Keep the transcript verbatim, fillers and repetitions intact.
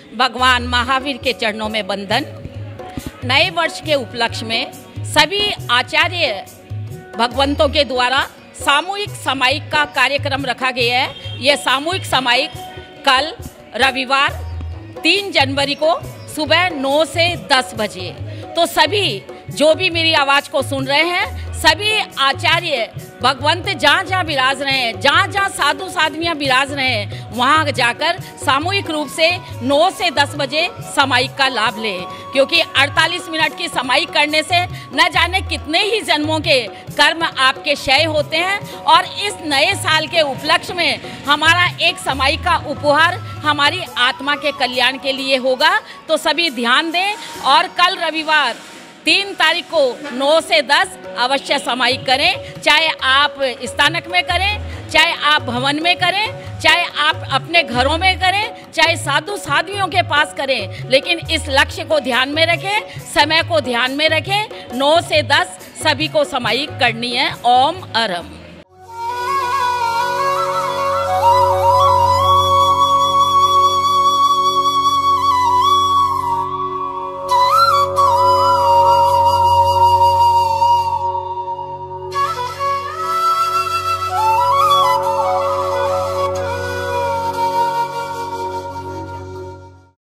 भगवान महावीर के चरणों में बंदन। नए वर्ष के उपलक्ष्य में सभी आचार्य भगवंतों के द्वारा सामूहिक समायिक का कार्यक्रम रखा गया है। यह सामूहिक समायिक कल रविवार तीन जनवरी को सुबह नौ से दस बजे। तो सभी जो भी मेरी आवाज़ को सुन रहे हैं, सभी आचार्य भगवंत जहाँ जहाँ विराज रहे हैं, जहाँ जहाँ साधु साध्वियाँ विराज रहे हैं, वहाँ जाकर सामूहिक रूप से नौ से दस बजे समायिक का लाभ लें। क्योंकि अड़तालीस मिनट की समायिक करने से न जाने कितने ही जन्मों के कर्म आपके क्षय होते हैं। और इस नए साल के उपलक्ष्य में हमारा एक समायिक का उपहार हमारी आत्मा के कल्याण के लिए होगा। तो सभी ध्यान दें और कल रविवार तीन तारीख को नौ से दस अवश्य समायिक करें। चाहे आप स्थानक में करें, चाहे आप भवन में करें, चाहे आप अपने घरों में करें, चाहे साधु साध्वियों के पास करें, लेकिन इस लक्ष्य को ध्यान में रखें, समय को ध्यान में रखें। नौ से दस सभी को समायिक करनी है। ओम अरहम।